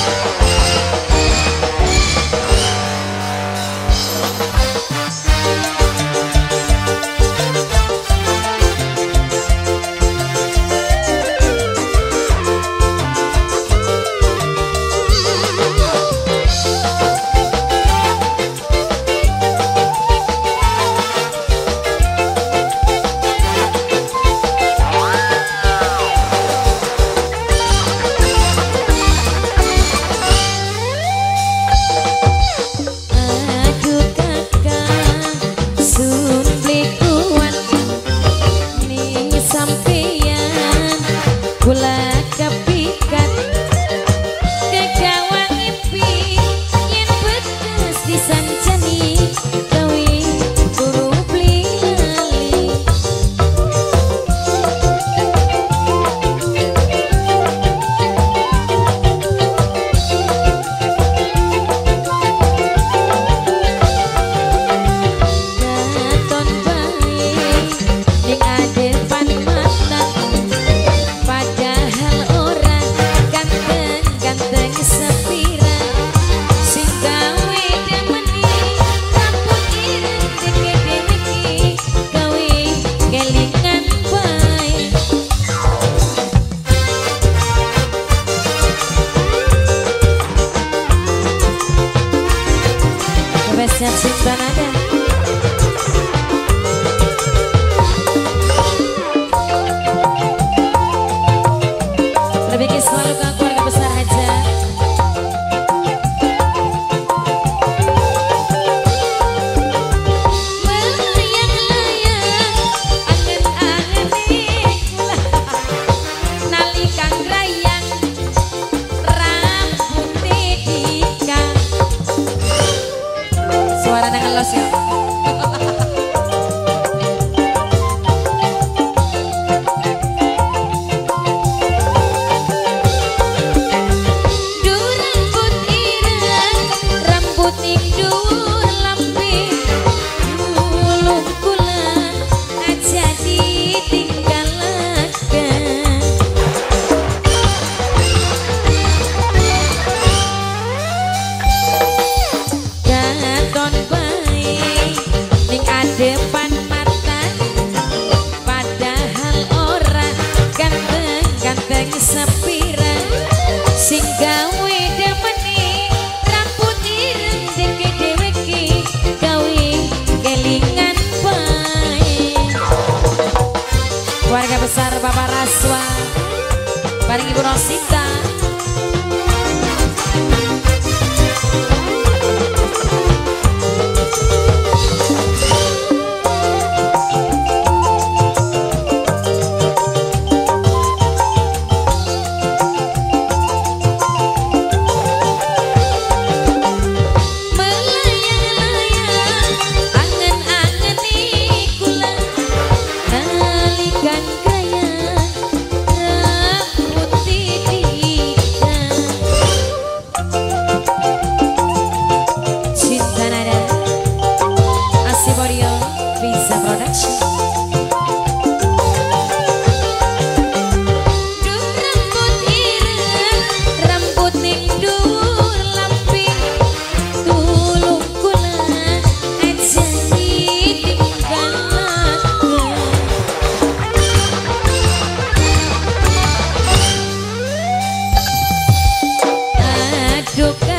Cinta nada. Lebih ke selalu ke keluarga besar aja. Melayang-layang angen-angen ikulah nalikan rayang rambutnya dikang. Suara ngelos ya. Depan mata padahal ora ganteng-ganteng sepira sing gawe demeni rambut ireng deke dhewe ki gawe kelingan bae. Keluarga besar Bapak Raswa bareng Ibu Rosita. Duka